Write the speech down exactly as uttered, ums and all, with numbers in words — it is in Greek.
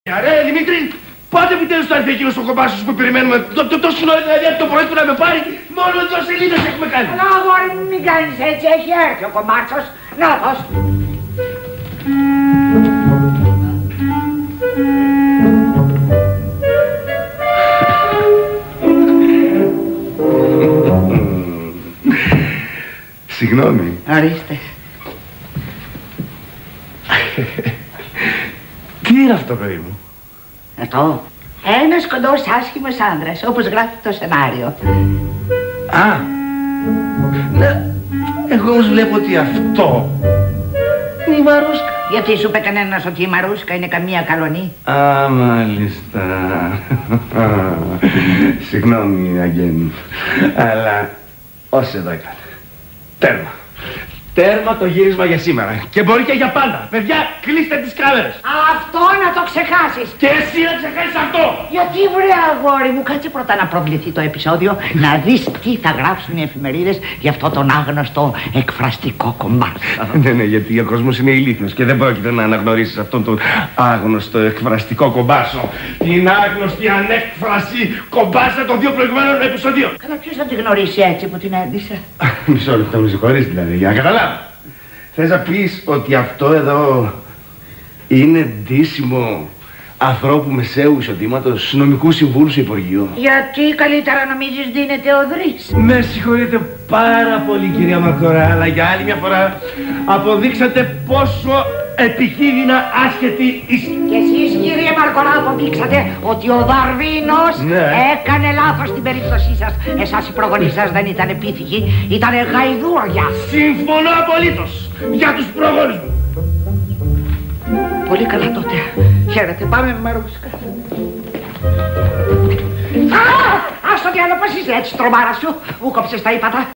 Ρε Δημήτρη, πότε επιτέλους θα έρθει εκείνος ο κομπάσος που περιμένουμε? Το, το, το συνόλο δηλαδή από το πρωί που να με πάρει, μόνο δύο σελίδες έχουμε κάνει. Αλλά αγόρι μου, μην κάνεις έτσι, έχει έρθει ο κομπάσος. Νάτος. Συγγνώμη. Ορίστε. Τι είναι αυτό, παιδί μου? Αυτό. Ένας κοντός άσχημος άντρας, όπως γράφει το σενάριο. Α, ναι. Εγώ όμως βλέπω ότι αυτό είναι η Μαρούσκα. Γιατί σου είπε κανένας ότι η Μαρούσκα είναι καμία καλονή? Α, μάλιστα. Συγγνώμη, αγγέλη, αλλά όσο εδώ έκανε. Τέρμα. Τέρμα το γύρισμα για σήμερα. Και μπορεί και για πάντα. Παιδιά, κλείστε τις κάμερες. Αυτό να το ξεχάσεις. Και εσύ να ξεχάσεις αυτό. Γιατί βρε αγόρι μου, κάτσε πρώτα να προβληθεί το επεισόδιο, να δεις τι θα γράψουν οι εφημερίδες για αυτό τον άγνωστο εκφραστικό κομπάσο. Ναι, ναι, γιατί ο κόσμος είναι ηλίθιος και δεν πρόκειται να αναγνωρίσεις αυτόν τον άγνωστο εκφραστικό κομπάσο. Την άγνωστη ανέκφραση κομπάσα των δύο προηγουμένων επεισοδίων. Καλά, ποιος θα τη γνωρίσει έτσι που την έδισε? Μισό λεπτό, με συγχωρείς δηλαδή, για να καταλάβω. Θες να πεις ότι αυτό εδώ είναι ντύσιμο ανθρώπου μεσαίου εισοδήματος, νομικού συμβούλου σε Υπουργείο? Γιατί καλύτερα νομίζεις δίνεται ο Δρύς? Με συγχωρείτε πάρα πολύ, κυρία Μαρκορά, αλλά για άλλη μια φορά αποδείξατε πόσο επικίνδυνα άσχετη είστε. Και εσείς, κύριε Μαρκορά, αποδείξατε ότι ο Δαρβίνος ναι. έκανε λάθος στην περίπτωσή σας. Εσάς οι προγονείς σας δεν ήταν επίθυγοι, ήταν γαϊδούρια. Συμφωνώ απολύτως για τους προγόνους μου. Πολύ καλά τότε. Χαίρετε, πάμε Μαρούσκα. Α, ας το διάλογο, πώς είσαι έτσι, τρομάρα σου, μου κόψες τα ύπατα.